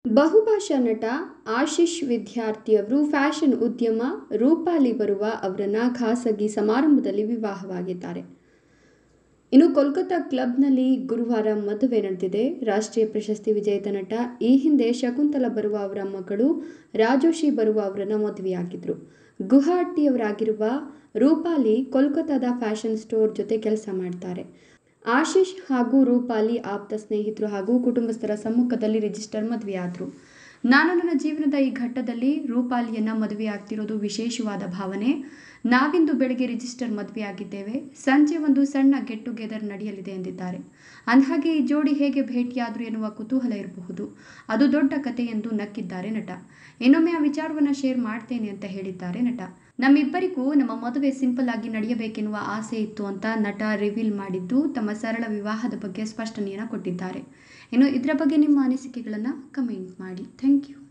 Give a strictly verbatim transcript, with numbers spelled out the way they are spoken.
ಬಹುಭಾಷಾ ನಟ ಆಶೀಶ್ ವಿದ್ಯಾರ್ಥಿಯವರು ಫ್ಯಾಷನ್ ಉದ್ಯಮ ರೂಪಾಲಿ ಬರುವ ಅವರನ್ನ ಖಾಸಗಿ ಸಮಾರಂಭದಲ್ಲಿ ವಿವಾಹವಾಗಿದ್ದಾರೆ. ಇನ್ನು ಕೋಲ್ಕತಾ ಕ್ಲಬ್ನಲ್ಲಿ ಗುರುವಾರ ಮದುವೆ ನಡೆದಿದೆ. ರಾಷ್ಟ್ರೀಯ ಪ್ರಶಸ್ತಿ ವಿಜೇತ ನಟ ಈ ಹಿಂದೆ ಶಕುಂತಲಾ ಬರುವ ಅವರ ಮಗಳು ರಾಜೋಶಿ ಬರುವ ಅವರನ್ನ ಮದುವೆಯಾಗಿದ್ರು. ಗುವಾಹಟಿಯವರಾಗಿರುವ ರೂಪಾಲಿ ಕೋಲ್ಕತಾದ ಫ್ಯಾಷನ್ ಸ್ಟೋರ್ ಜೊತೆ ಕೆಲಸ ಮಾಡ್ತಾರೆ. ಆಶೀಶ್ ಹಾಗೂ ರೂಪಾಲಿ ಆಪ್ತ ಸ್ನೇಹಿತರು ಹಾಗೂ ಕುಟುಂಬಸ್ಥರ ಸಮ್ಮುಖದಲ್ಲಿ ರಿಜಿಸ್ಟರ್ ಮದುವೆಯಾದರು. ನಾನು ನನ್ನ ಜೀವನದ ಈ ಘಟ್ಟದಲ್ಲಿ ರೂಪಾಲಿಯನ್ನ ಮದುವೆಯಾಗ್ತಿರೋದು ವಿಶೇಷವಾದ ಭಾವನೆ. ನಾವಿಂದು ಬೆಳಗ್ಗೆ ರಿಜಿಸ್ಟರ್ ಮದುವೆಯಾಗಿದ್ದೇವೆ. ಸಂಜೆ ಒಂದು ಸಣ್ಣ ಗೆಟ್ ಟುಗೆದರ್ ನಡೆಯಲಿದೆ ಎಂದಿದ್ದಾರೆ. ಅಂದಹಾಗೆ ಈ ಜೋಡಿ ಹೇಗೆ ಭೇಟಿಯಾದರು ಎನ್ನುವ ಕುತೂಹಲ ಇರಬಹುದು. ಅದು ದೊಡ್ಡ ಕತೆ ಎಂದು ನಕ್ಕಿದ್ದಾರೆ ನಟ. ಇನ್ನೊಮ್ಮೆ ಆ ವಿಚಾರವನ್ನು ಶೇರ್ ಮಾಡ್ತೇನೆ ಅಂತ ಹೇಳಿದ್ದಾರೆ ನಟ. ನಮ್ಮಿಬ್ಬರಿಗೂ ನಮ್ಮ ಮದುವೆ ಸಿಂಪಲ್ ಆಗಿ ನಡೆಯಬೇಕೆನ್ನುವ ಆಸೆ ಇತ್ತು ಅಂತ ನಟ ರಿವೀಲ್ ಮಾಡಿದ್ದು ತಮ್ಮ ಸರಳ ವಿವಾಹದ ಬಗ್ಗೆ ಸ್ಪಷ್ಟನೆಯನ್ನು ಕೊಟ್ಟಿದ್ದಾರೆ. ಇನ್ನು ಇದರ ಬಗ್ಗೆ ನಿಮ್ಮ ಅನಿಸಿಕೆಗಳನ್ನು ಕಮೆಂಟ್ ಮಾಡಿ. Thank you.